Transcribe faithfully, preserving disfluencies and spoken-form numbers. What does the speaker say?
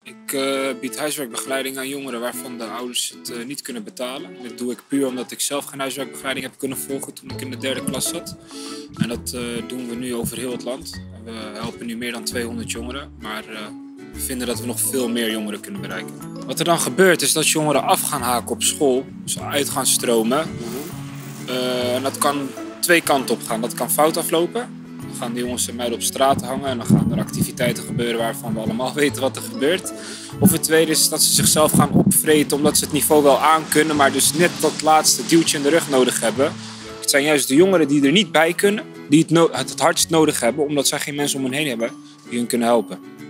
Ik uh, bied huiswerkbegeleiding aan jongeren waarvan de ouders het uh, niet kunnen betalen. Dit doe ik puur omdat ik zelf geen huiswerkbegeleiding heb kunnen volgen toen ik in de derde klas zat. En dat uh, doen we nu over heel het land. We helpen nu meer dan tweehonderd jongeren, maar uh, we vinden dat we nog veel meer jongeren kunnen bereiken. Wat er dan gebeurt is dat jongeren af gaan haken op school, dus uit gaan stromen. Uh, en dat kan twee kanten op gaan. Dat kan fout aflopen. Dan gaan de jongens en meiden op straat hangen en dan gaan er activiteiten gebeuren waarvan we allemaal weten wat er gebeurt. Of het tweede is dat ze zichzelf gaan opvreten omdat ze het niveau wel aankunnen, maar dus net dat laatste duwtje in de rug nodig hebben. Het zijn juist de jongeren die er niet bij kunnen, die het, no- het het hardst nodig hebben, omdat zij geen mensen om hen heen hebben die hun kunnen helpen.